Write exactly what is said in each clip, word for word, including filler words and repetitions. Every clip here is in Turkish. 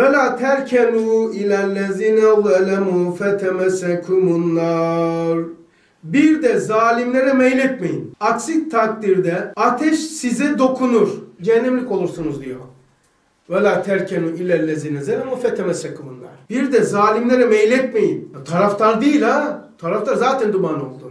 Ve la terkenu ilellezine zelemu fetemessekumun nar. Bir de zalimlere meyletmeyin. Aksi takdirde ateş size dokunur. Cehennemlik olursunuz diyor. Ve la terkenu ilellezine zelemu fetemessekumun nar. Bir de zalimlere meyletmeyin. Taraftar değil ha. Taraftar zaten duman oldu.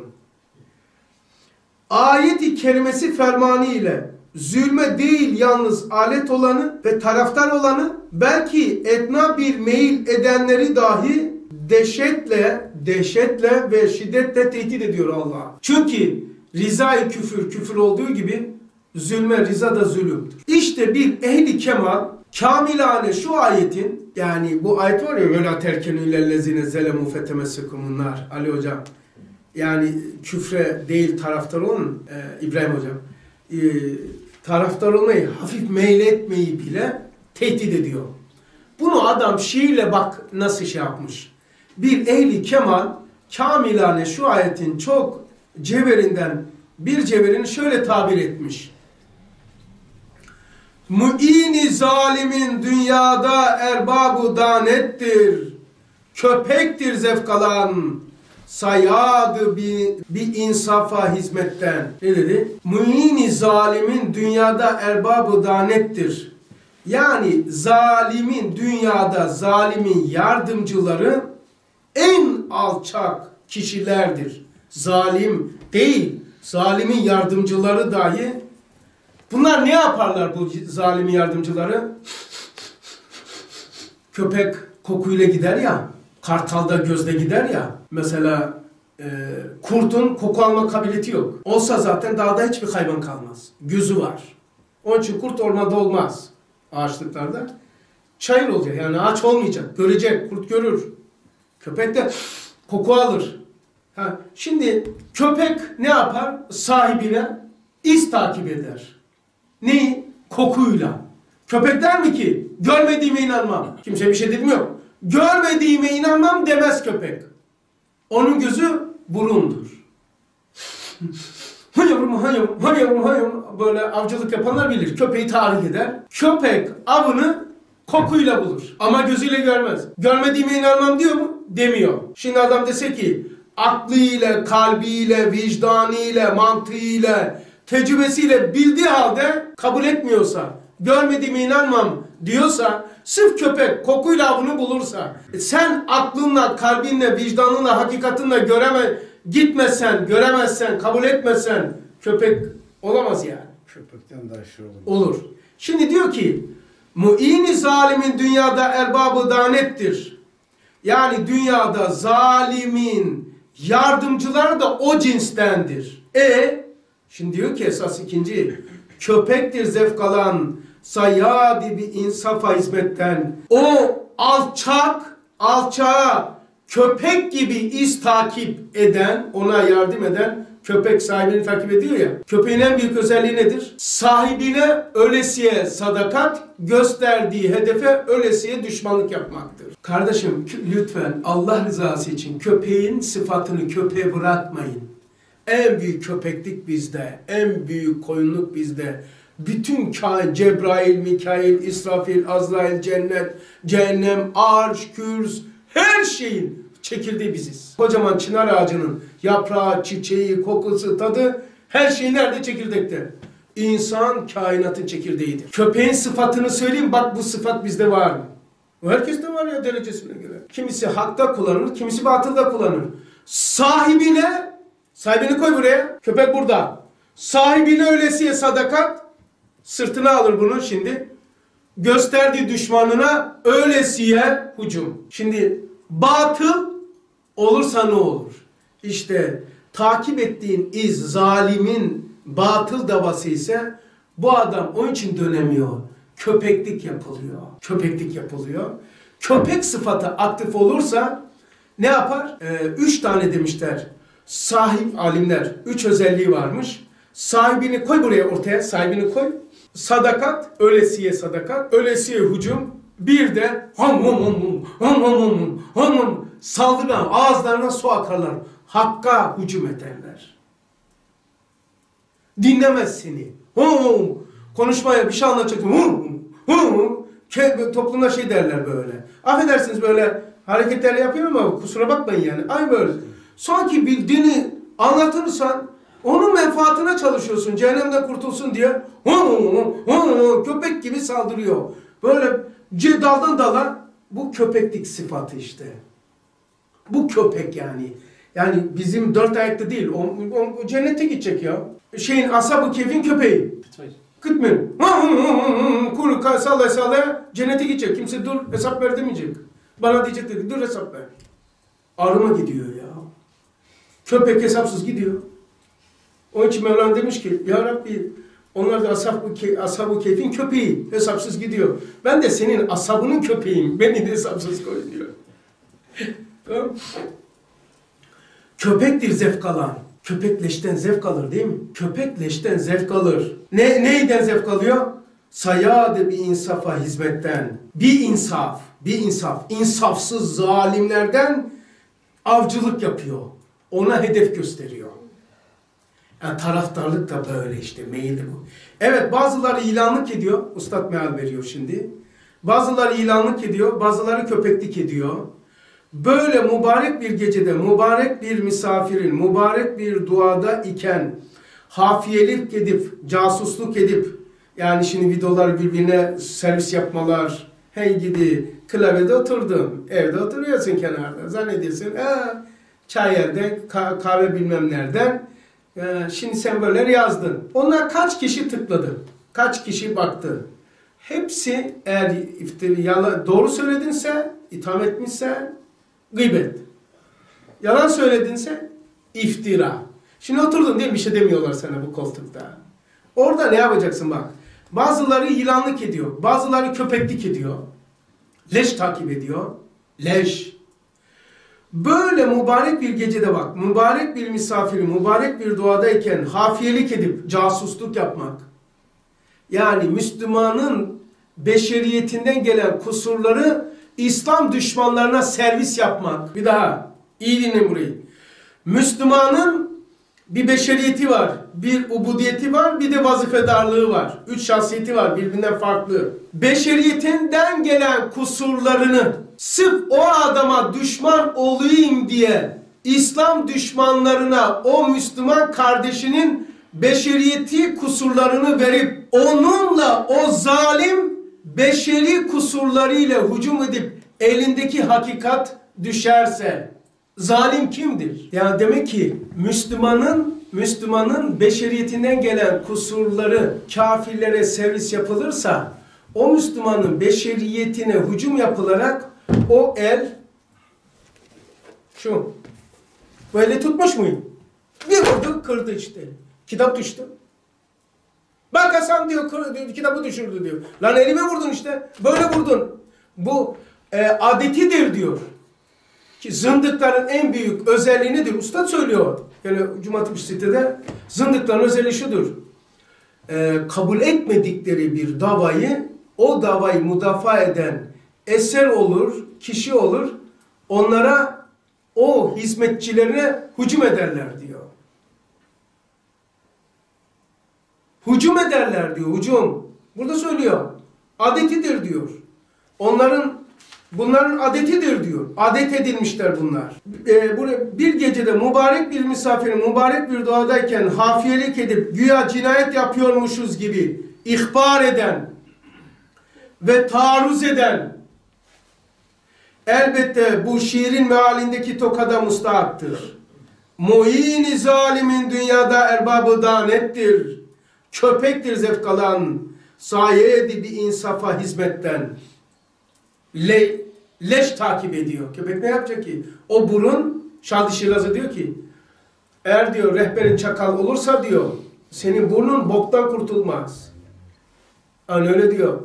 Ayet-i kerimesi fermanı ile zulme değil yalnız alet olanı ve taraftar olanı, belki etna bir meyil edenleri dahi dehşetle, dehşetle ve şiddetle tehdit ediyor Allah. Çünkü rizayı küfür, küfür olduğu gibi zulme riza da zulümdür. İşte bir ehli kemal, kamilane şu ayetin, yani bu ayet var ya, وَلَا تَرْكَنُوا اِلَّا الَّذِينَ زَلَمُوا فَتَمَسَّكُمُ النَّارِ Ali hocam, yani küfre değil taraftar olun, e, İbrahim hocam, e, taraftar olmayı, hafif meyletmeyi bile tehdit ediyor. Bunu adam şiirle bak nasıl şey yapmış. Bir ehli kemal, kamilane şu ayetin çok cevherinden bir cevherini şöyle tabir etmiş. Mu'ini zalimin dünyada erbab-ı danettir, köpektir zevkalan, sayadı bir, bir insafa hizmetten. Ne dedi? Mu'ini zalimin dünyada erbab-ı danettir. Yani zalimin dünyada, zalimin yardımcıları en alçak kişilerdir. Zalim değil, zalimin yardımcıları dahi. Bunlar ne yaparlar bu zalimin yardımcıları? Köpek kokuyla gider ya, kartalda gözle gider ya. Mesela e, kurtun koku alma kabiliyeti yok. Olsa zaten dağda hiçbir hayvan kalmaz. Gözü var. Onun için kurt ormanda olmaz. Ağaçlıklarda. Çayır olacak, yani ağaç olmayacak. Görecek, kurt görür. Köpek de koku alır. Ha, şimdi köpek ne yapar? Sahibine iz takip eder. Neyi? Kokuyla. Köpek der mi ki görmediğime inanmam? Kimse bir şey demiyor. Görmediğime inanmam demez köpek. Onun gözü burundur. Hayavrum, hayavrum, hayavrum, hayavrum. Böyle avcılık yapanlar bilir. Köpeği tahrik eder. Köpek avını kokuyla bulur. Ama gözüyle görmez. Görmediğime inanmam diyor mu? Demiyor. Şimdi adam dese ki aklıyla, kalbiyle, vicdanıyla, mantığıyla, tecrübesiyle bildiği halde kabul etmiyorsa, görmediğime inanmam diyorsa, sırf köpek kokuyla avını bulursa, sen aklınla, kalbinle, vicdanınla, hakikatinle göreme, gitmezsen, göremezsen, kabul etmezsen köpek olamaz yani. Köpekten daha şey olur. Olur. Şimdi diyor ki, mu'ini zalimin dünyada erbabı danettir. Yani dünyada zalimin yardımcıları da o cinstendir. E şimdi diyor ki esas ikinci, köpektir zevk alan, sayadi bir insafa hizmetten. O alçak, alçağa köpek gibi iz takip eden, ona yardım eden köpek sahibini takip ediyor ya. Köpeğin en büyük özelliği nedir? Sahibine ölesiye sadakat, gösterdiği hedefe ölesiye düşmanlık yapmaktır. Kardeşim lütfen Allah rızası için köpeğin sıfatını köpeğe bırakmayın. En büyük köpeklik bizde, en büyük koyunluk bizde. Bütün kain, Cebrail, Mikail, İsrafil, Azrail, cennet, cehennem, arş, kürs, her şeyin çekirdeği biziz. Kocaman çınar ağacının yaprağı, çiçeği, kokusu, tadı, her şey nerede? Çekirdekte. İnsan kainatın çekirdeğidir. Köpeğin sıfatını söyleyeyim, bak bu sıfat bizde var mı? O herkeste var ya derecesine göre. Kimisi hakta kullanır, kimisi batılda kullanır. Sahibine, sahibini koy buraya, köpek burada. Sahibine ölesiye sadakat, sırtına alır bunu şimdi. Gösterdiği düşmanına ölesiye hücum. Şimdi batıl olursa ne olur? İşte takip ettiğin iz zalimin batıl davası ise bu adam onun için dönemiyor. Köpeklik yapılıyor. Köpeklik yapılıyor. Köpek sıfatı aktif olursa ne yapar? Ee, üç tane demişler. Sahip alimler. Üç özelliği varmış. Sahibini koy buraya ortaya. Sahibini koy. Sadakat. Ölesiye sadakat. Ölesiye hücum. Bir de ham ham ham ham ham ham ham ham saldırgan, ağızlarına su akarlar. Hakka hücum ederler. Dinlemez seni. Hum, konuşmaya bir şey anlatacaksın. Hum, hum, Toplumda şey derler böyle. Affedersiniz böyle hareketler yapıyorum ama kusura bakmayın yani. Ay böyle. Sanki bildiğini anlatırsan onun menfaatine çalışıyorsun. Cehennemden kurtulsun diye. Hı hı hı hı, köpek gibi saldırıyor. Böyle daldan dala bu köpeklik sıfatı işte. Bu köpek yani. Yani bizim dört ayaklı değil. O, o, o cennete gidecek ya. Şeyin Ashab-ı Kehf'in köpeği. Gitmiyor. Kuru sallaya sallaya cennete gidecek. Kimse dur hesap ver demeyecek. Bana diyecek dedi dur hesap ver. Arıma gidiyor ya. Köpek hesapsız gidiyor. Onun için Mevlana demiş ki ya Rabbi onlar da Ashab-ı Ashab Kehf'in köpeği hesapsız gidiyor. Ben de senin ashabının köpeğim. Beni de hesapsız koy diyor. Tamam. Köpektir zevk alan. Köpek leşten zevk alır değil mi? Köpek leşten zevk alır. Ne, neyden zevk alıyor? Sayadı bir insafa hizmetten. Bir insaf, bir insaf. İnsafsız zalimlerden avcılık yapıyor. Ona hedef gösteriyor. Yani taraftarlık da böyle işte, meyilli bu. Evet bazıları ilanlık ediyor. Üstad meal veriyor şimdi. Bazıları ilanlık ediyor, bazıları köpeklik ediyor. Böyle mübarek bir gecede, mübarek bir misafirin, mübarek bir duada iken hafiyelik edip, casusluk edip, yani şimdi videolar birbirine servis yapmalar, hey gidi klavyede oturdun, evde oturuyorsun kenarda, zannediyorsun, ha, çay yerde, kahve bilmem nereden, ya, şimdi sen böyle yazdın. Onlar kaç kişi tıkladı, kaç kişi baktı. Hepsi eğer iftiri, yalan, doğru söyledinse, itham etmişse, gıybet. Yalan söyledinse iftira. Şimdi oturdun değil mi? Bir şey demiyorlar sana bu koltukta. Orada ne yapacaksın bak. Bazıları ilanlık ediyor. Bazıları köpeklik ediyor. Leş takip ediyor. Leş. Böyle mübarek bir gecede bak. Mübarek bir misafiri, mübarek bir duadayken hafiyelik edip casusluk yapmak. Yani Müslümanın beşeriyetinden gelen kusurları İslam düşmanlarına servis yapmak. Bir daha iyi dinle burayı. Müslümanın bir beşeriyeti var, bir ubudiyeti var, bir de vazifedarlığı var. Üç şahsiyeti var, birbirinden farklı. Beşeriyetinden gelen kusurlarını sırf o adama düşman olayım diye İslam düşmanlarına o Müslüman kardeşinin beşeriyeti kusurlarını verip onunla o zalim beşeri kusurlarıyla hücum edip elindeki hakikat düşerse zalim kimdir? Yani demek ki Müslümanın Müslümanın beşeriyetinden gelen kusurları kafirlere servis yapılırsa o Müslümanın beşeriyetine hücum yapılarak o el şu böyle tutmuş muyum? Bir vurdu kırdı işte. Kitap düştü. Bak Hasan diyor, diyor, kitabı düşürdü diyor. Lan elime vurdun işte. Böyle vurdun. Bu e, adetidir diyor. Ki zındıkların en büyük özelliği nedir? Ustad söylüyor. Yani Cuma-ı sitede zındıkların özelliği şudur. E, kabul etmedikleri bir davayı, o davayı müdafaa eden eser olur, kişi olur. Onlara, o hizmetçilerine hücum ederler diyor. Hücum ederler diyor, hücum. Burada söylüyor. Adetidir diyor. Onların, bunların adetidir diyor. Adet edilmişler bunlar. Ee, buraya bir gecede mübarek bir misafirin, mübarek bir duadayken hafiyelik edip güya cinayet yapıyormuşuz gibi ihbar eden ve taarruz eden elbette bu şiirin mealindeki tokada mustahaktır. Mu'in-i zalimin dünyada erbabı danettir. Köpektir zevk alan, sayedi bir insafa hizmetten. Le, leş takip ediyor. Köpek ne yapacak ki? O burun, Şadi Şirazı diyor ki, eğer diyor rehberin çakal olursa diyor, senin burnun boktan kurtulmaz. Yani öyle diyor.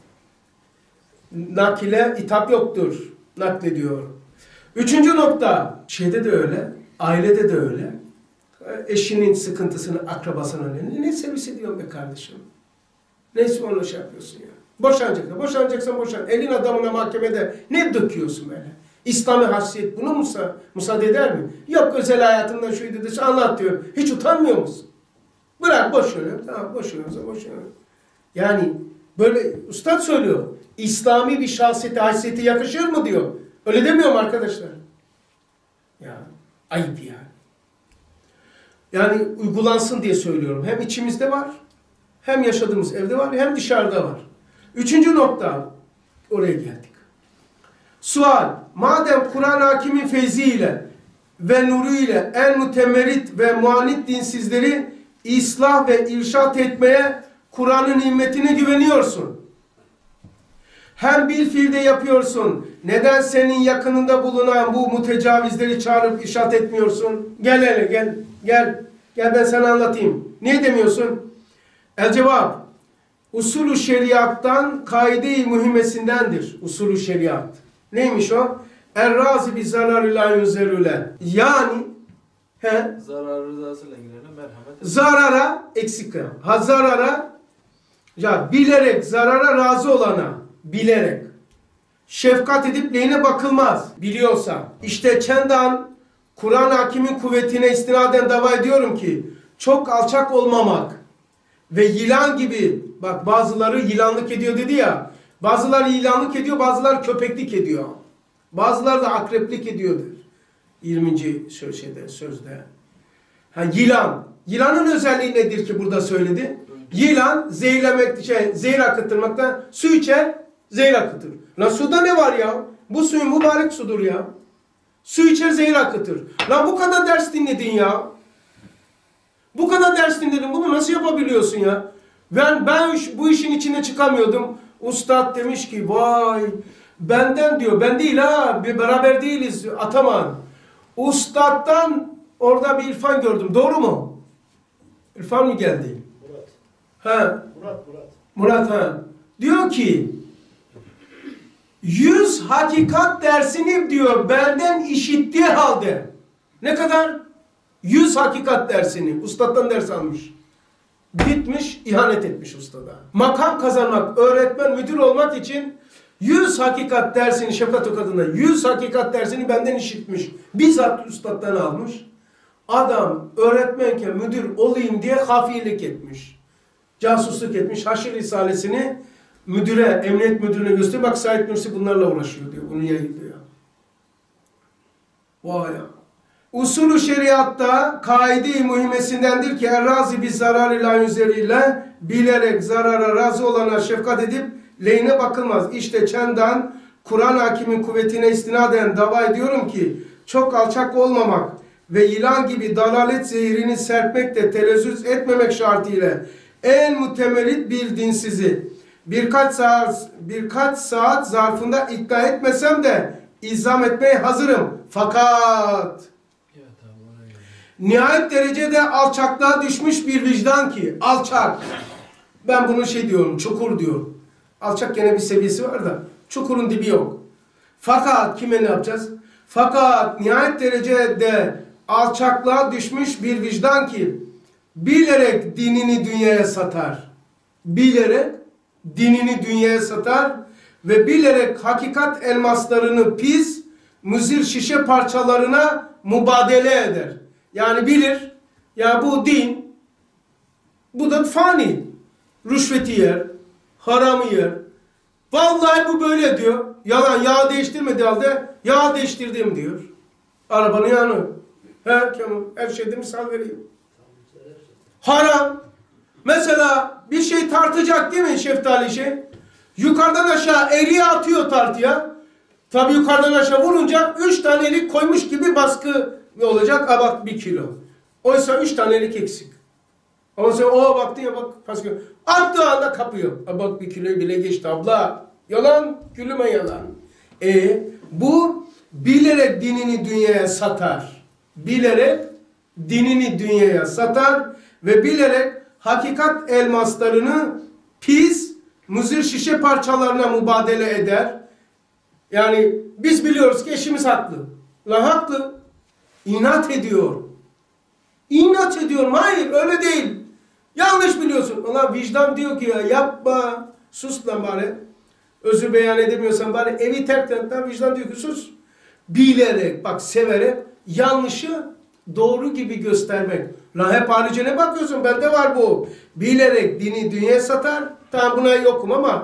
Nakile itap yoktur. Naklediyor. Üçüncü nokta, şeyde de öyle, ailede de öyle. Eşinin sıkıntısını, akrabasının ne, ne servis ediyorsun be kardeşim? Neyse onu şey yapıyorsun ya. Boşanacaksın. Boşanacaksan boşan. Elin adamına mahkemede ne döküyorsun böyle? İslami hassiyet bunu musa, müsaade eder mi? Yok özel hayatından şuydu da anlat diyor. Hiç utanmıyor musun? Bırak boşanıyor. Tamam boşanıyorsa boşanıyor. Yani böyle ustad söylüyor. İslami bir şahsiyete, haysiyete yakışır mı diyor. Öyle demiyorum arkadaşlar. Ya ayıp yani. Yani uygulansın diye söylüyorum. Hem içimizde var, hem yaşadığımız evde var, hem dışarıda var. Üçüncü nokta, oraya geldik. Sual, madem Kur'an hakimin feyziyle ve nuruyla en mütemerrit ve muanit dinsizleri ıslah ve irşat etmeye Kur'an'ın himmetine güveniyorsun. Hem bil fiilde yapıyorsun. Neden senin yakınında bulunan bu mütecavizleri çağırıp irşat etmiyorsun? Gel hele gel. Gel. Gel ben sana anlatayım. Niye demiyorsun? El cevap. Usulü şeriattan kaide-i mühimmesindendir. Usulü şeriat. Neymiş o? Er-razi bi zararı la yunzerüle. Yani he? Zarar rızasıyla girene merhamet. Zarara eksik. Ha zarara ya bilerek zarara razı olana bilerek şefkat edip lehine bakılmaz. Biliyorsa. İşte çendan Kur'an hakimin kuvvetine istinaden dava ediyorum ki çok alçak olmamak ve yılan gibi, bak bazıları yılanlık ediyor dedi ya, bazıları yılanlık ediyor, bazıları köpeklik ediyor. Bazıları da akreplik ediyordur. yirminci şeyde, sözde. Ha, yılan. Yılanın özelliği nedir ki burada söyledi? Yılan zehirlemek, şey, zehir akıttırmaktan su içer, zehir akıtır. Lan suda ne var ya? Bu suyun mübarek sudur ya. Su içer, zehir akıtır. Lan bu kadar ders dinledin ya. Bu kadar ders dinledin. Bunu nasıl yapabiliyorsun ya? Ben, ben bu işin içine çıkamıyordum. Ustad demiş ki vay benden diyor. Ben değil ha. Bir beraber değiliz Ataman. Ustad'dan orada bir irfan gördüm. Doğru mu? İrfan mı geldi? Murat. Ha. Murat, Murat. Murat ha. Diyor ki yüz hakikat dersini diyor benden işittiği halde. Ne kadar? Yüz hakikat dersini. Ustad'dan ders almış. Gitmiş, ihanet etmiş ustada. Makam kazanmak, öğretmen, müdür olmak için yüz hakikat dersini, Şefkat Tokadı'nda yüz hakikat dersini benden işitmiş. Bizzat ustad'dan almış. Adam öğretmenken müdür olayım diye hafiyelik etmiş. Casusluk etmiş. Haşr Risalesini müdüre, emniyet müdürüne gösteriyor. Bak Said Nursi bunlarla uğraşıyor diyor. Bunu yayınlıyor. Vay ya. Usulü şeriatta kaide-i mühimmesindendir ki er-razi bi zararı la yüzeriyle bilerek zarara razı olana şefkat edip lehine bakılmaz. İşte çendan Kur'an hakimin kuvvetine istinaden dava ediyorum ki çok alçak olmamak ve yılan gibi dalalet zehirini serpmek de telezzüz etmemek şartıyla en mütemerrit bir dinsizi birkaç saat birkaç saat zarfında ikna etmesem de izam etmeye hazırım. Fakat nihayet derecede alçaklığa düşmüş bir vicdan ki alçak. Ben bunu şey diyorum, çukur diyorum. Alçak gene bir seviyesi var da çukurun dibi yok. Fakat kime ne yapacağız? Fakat nihayet derecede alçaklığa düşmüş bir vicdan ki bilerek dinini dünyaya satar. Bilerek dinini dünyaya satar ve bilerek hakikat elmaslarını pis, muzir şişe parçalarına mübadele eder. Yani bilir, ya bu din, bu da fani. Rüşveti yer, haramı yer. Vallahi bu böyle diyor. Yalan, yağ değiştirmediği halde yağ değiştirdim diyor. Arabanın yanı. He, Kemal, her şeyde misal vereyim. Haram. Mesela bir şey tartacak değil mi şeftali şey? Yukarıdan aşağı eriye atıyor tartıya. Tabi yukarıdan aşağı vurunca üç tane elik koymuş gibi baskı olacak. Ha bak bir kilo. Oysa üç tane elik eksik. Ama sen o baktın ya bak baskı. Attığı anda kapıyor. Ha bak bir kiloyu bile geçti abla. Yalan, gülüme yalan. E bu bilerek dinini dünyaya satar. Bilerek dinini dünyaya satar ve bilerek hakikat elmaslarını pis, muzir şişe parçalarına mübadele eder. Yani biz biliyoruz ki eşimiz haklı. La haklı. İnat ediyor. İnat ediyorum. Hayır öyle değil. Yanlış biliyorsun. Ulan vicdan diyor ki ya yapma. Sus lan bari. Özür beyan edemiyorsan bari evi terk et. Vicdan diyor ki sus. Bilerek bak severek yanlışı doğru gibi göstermek. Lan hep harice ne bakıyorsun? Bende var bu. Bilerek dini dünyaya satar. Tamam buna yokum ama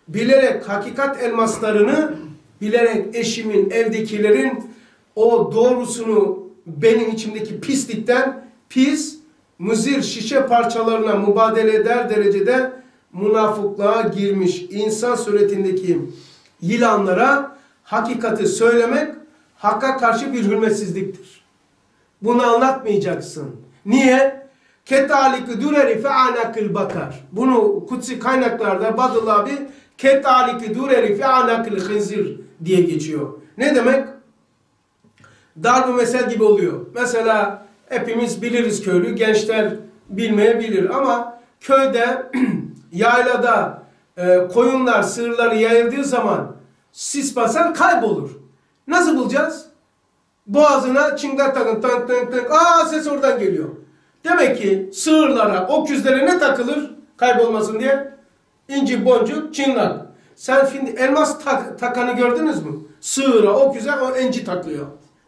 bilerek hakikat elmaslarını, bilerek eşimin, evdekilerin o doğrusunu benim içimdeki pislikten, pis, muzir şişe parçalarına mübadele eder derecede münafıklığa girmiş insan suretindeki yılanlara hakikati söylemek hakka karşı bir hürmetsizliktir. Bunu anlatmayacaksın. Niye? Ketalik dureri fe anakil bakar. Bunu kutsi kaynaklarda Badıl abi ketalik dureri fe anakil hınzir diye geçiyor. Ne demek? Darb-ı mesel gibi oluyor. Mesela hepimiz biliriz köylü, gençler bilmeyebilir ama köyde, yaylada e, koyunlar, sığırları yayıldığı zaman sis basar kaybolur. Nasıl bulacağız? Boğazına çingler takın, tank tank tank, aa ses oradan geliyor. Demek ki sığırlara, öküzlere ne takılır kaybolmasın diye? İnci, boncuk, çingler. Sen şimdi elmas tak, takanı gördünüz mü? Sığıra, öküze o inci taklıyor.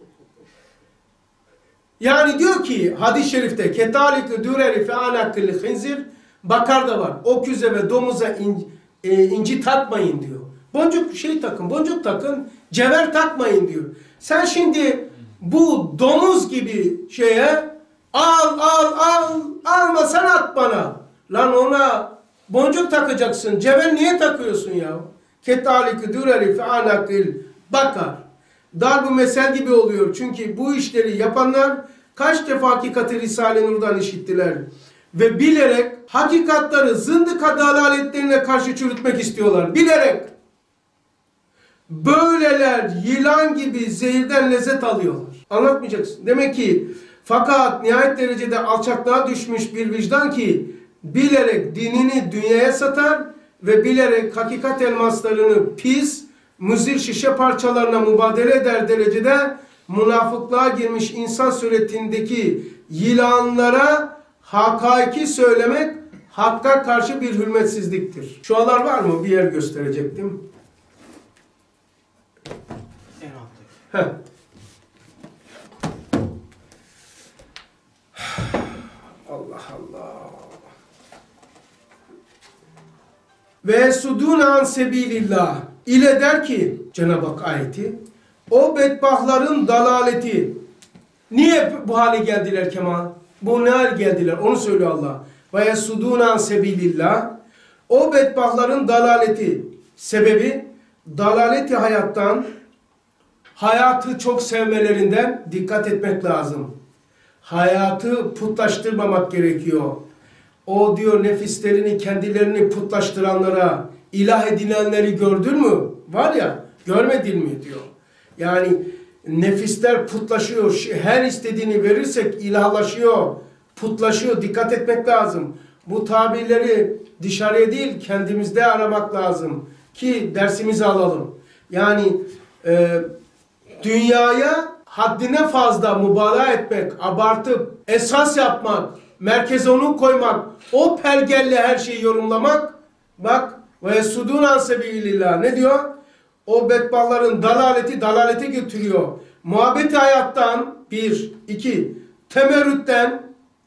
Yani diyor ki hadis-i şerifte ketalik dureri fe anakil hınzir, bakar da var. Öküze ve domuza in, e, inci takmayın diyor. Boncuk şey takın, boncuk takın, cevher takmayın diyor. Sen şimdi bu domuz gibi şeye al al al almasan at bana. Lan ona boncuk takacaksın. Cevher niye takıyorsun ya? Ketalik dureri fe anakil bakar. Darb-ı mesel gibi oluyor. Çünkü bu işleri yapanlar kaç defa hakikati Risale-i Nur'dan işittiler. Ve bilerek hakikatları zındıka dalaletlerine karşı çürütmek istiyorlar. Bilerek. Böyleler yılan gibi zehirden lezzet alıyorlar. Anlatmayacaksın. Demek ki fakat nihayet derecede alçaklığa düşmüş bir vicdan ki bilerek dinini dünyaya satar ve bilerek hakikat elmaslarını pis, muzir şişe parçalarına mübadele eder derecede münafıklığa girmiş insan suretindeki yılanlara hakaiki söylemek hakka karşı bir hürmetsizliktir. Şualar var mı? Bir yer gösterecektim. En alttaki. Heh. Allah Allah. Ve sudûne an sebilillah ile der ki Cenab-ı Hak ayeti, o bedbahtların dalaleti. Niye bu hale geldiler Kemal? Bu ne hale geldiler? Onu söylüyor Allah. Ve yesudûne an sebilillah. O bedbahtların dalaleti. Sebebi dalaleti hayattan, hayatı çok sevmelerinden dikkat etmek lazım. Hayatı putlaştırmamak gerekiyor. O diyor nefislerini, kendilerini putlaştıranlara, ilah edinenleri gördün mü? Var ya, görmedin mi diyor. Yani nefisler putlaşıyor. Her istediğini verirsek ilahlaşıyor, putlaşıyor. Dikkat etmek lazım. Bu tabirleri dışarıya değil kendimizde aramak lazım ki dersimizi alalım. Yani e, dünyaya haddine fazla mübalağa etmek, abartıp esas yapmak, merkeze onu koymak, o pergelle her şeyi yorumlamak, bak ve yesudun an sebilillah ne diyor? O bedbahtların dalaleti dalalete götürüyor. Muhabbeti hayattan bir, iki, temerrütten,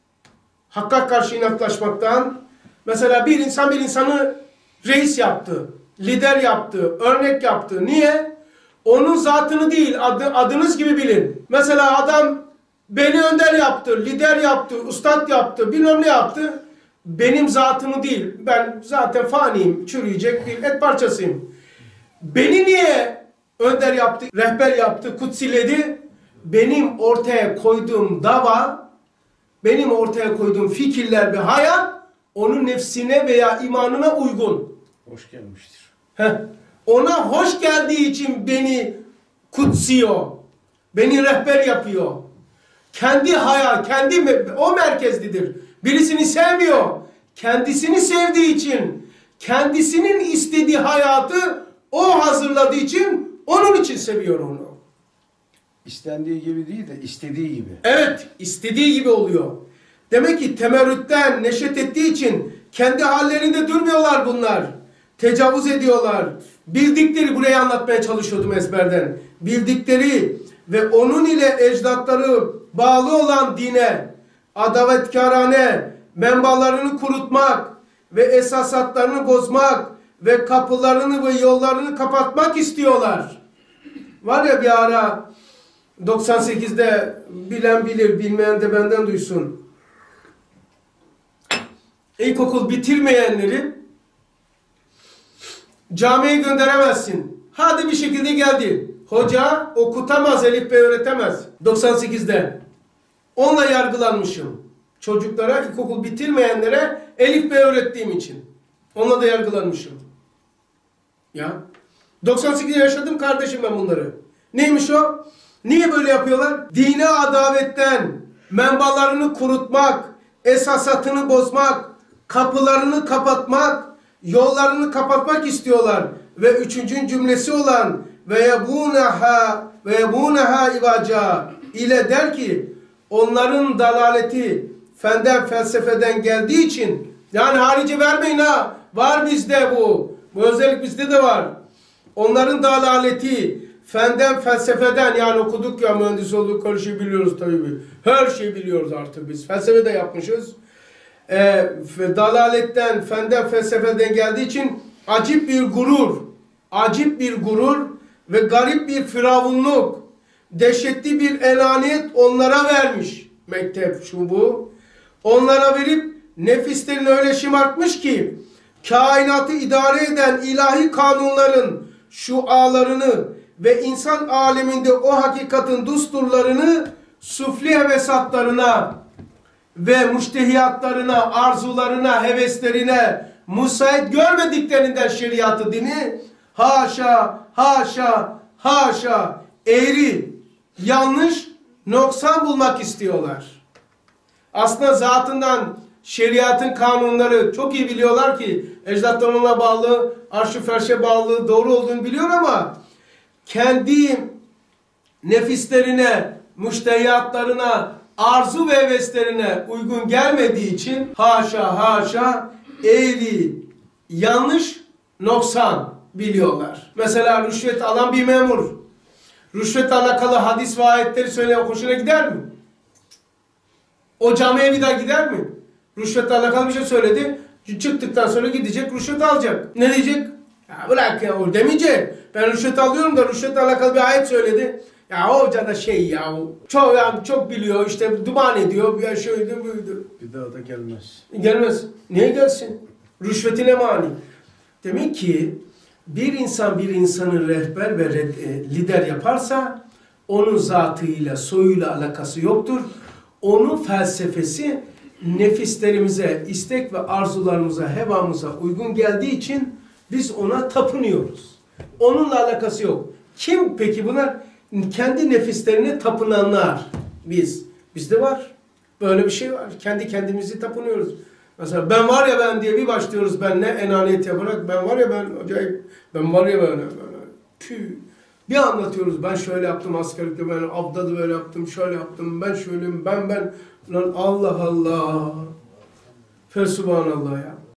hakka karşı inatlaşmaktan, mesela bir insan bir insanı reis yaptı, lider yaptı, örnek yaptı. Niye? Onun zatını değil, adı, adınız gibi bilin. Mesela adam beni önder yaptı, lider yaptı, ustad yaptı, bilmem ne yaptı. Benim zatımı değil, ben zaten faniyim, çürüyecek bir et parçasıyım. Beni niye önder yaptı, rehber yaptı, kutsiledi? Benim ortaya koyduğum dava, benim ortaya koyduğum fikirler ve hayat, onun nefsine veya imanına uygun. Hoş gelmiştir. Heh. Ona hoş geldiği için beni kutsiyor, beni rehber yapıyor. Kendi hayal, kendi o merkezlidir. Birisini sevmiyor. Kendisini sevdiği için, kendisinin istediği hayatı o hazırladığı için, onun için seviyor onu. İstendiği gibi değil de istediği gibi. Evet, istediği gibi oluyor. Demek ki temerrütten neşet ettiği için kendi hallerinde durmuyorlar bunlar. Tecavüz ediyorlar. Bildikleri, burayı anlatmaya çalışıyordum ezberden. Bildikleri ve onun ile ecdatları bağlı olan dine, adavetkârane, menbalarını kurutmak ve esasatlarını bozmak ve kapılarını ve yollarını kapatmak istiyorlar. Var ya bir ara doksan sekizde bilen bilir, bilmeyen de benden duysun. İlkokul bitirmeyenleri camiye gönderemezsin. Hadi bir şekilde geldi. Hoca okutamaz, elif be öğretemez. doksan sekizde. Onunla yargılanmışım. Çocuklara, ilkokul bitirmeyenlere elif be öğrettiğim için. Onunla da yargılanmışım. Ya. doksan sekizde yaşadım kardeşim ben bunları. Neymiş o? Niye böyle yapıyorlar? Dine adavetten, menbalarını kurutmak, esasatını bozmak, kapılarını kapatmak, yollarını kapatmak istiyorlar. Ve üçüncü cümlesi olan ve yebunaha ve yebunaha ivaca ile der ki onların dalaleti fenden felsefeden geldiği için yani harici vermeyin ha. Var bizde bu. Bu özellik bizde de var. Onların dalaleti fenden felsefeden yani okuduk ya mühendis olduk her şeyi biliyoruz tabii. Her şeyi biliyoruz artık biz. Felsefe de yapmışız. Ee, dalaletten fenden felsefeden geldiği için acip bir gurur, acip bir gurur ve garip bir firavunluk, dehşetli bir enaniyet onlara vermiş. Mektep şu bu. Onlara verip nefislerini öyle şımartmış ki kainatı idare eden ilahi kanunların şualarını ve insan aleminde o hakikatin dusturlarını sufli hevesatlarına ve müştehiyatlarına, arzularına, heveslerine müsait görmediklerinden şeriatı, dini haşa, haşa, haşa eğri, yanlış, noksan bulmak istiyorlar. Aslında zatından şeriatın kanunları çok iyi biliyorlar ki ecdatlarına bağlı, arş-ı ferşe bağlı, doğru olduğunu biliyor ama kendi nefislerine, müştehiyatlarına, arzu ve heveslerine uygun gelmediği için haşa haşa eğri, yanlış, noksan biliyorlar. Mesela rüşvet alan bir memur, rüşvetle alakalı hadis ve ayetleri söyleye hoşuna gider mi? O camiye bir daha gider mi? Rüşvetle alakalı bir şey söyledi. Çıktıktan sonra gidecek, rüşvet alacak. Ne diyecek? Ya bırak ya, o demeyecek. Ben rüşvet alıyorum da rüşvetle alakalı bir ayet söyledi. Ya o hoca da şey ya, çok yani çok biliyor, işte duman ediyor, ya şöyle buydu. Bir daha da gelmez. Gelmez. Niye gelsin? Rüşvetine mani. Demek ki bir insan bir insanı rehber ve red, e, lider yaparsa onun zatıyla, soyuyla alakası yoktur. Onun felsefesi nefislerimize, istek ve arzularımıza, hevamıza uygun geldiği için biz ona tapınıyoruz. Onunla alakası yok. Kim peki bunlar? Kendi nefislerine tapınanlar. Biz. Bizde var. Böyle bir şey var. Kendi kendimizi tapınıyoruz. Mesela ben var ya ben diye bir başlıyoruz benle enaniyet yaparak. Ben var ya ben acayip. Ben var ya ben. ben tüh. Bir anlatıyoruz. Ben şöyle yaptım askerlikte. Ben avda da böyle yaptım. Şöyle yaptım. Ben şöyleyim. Ben ben. Lan Allah Allah. Fesubhanallah ya.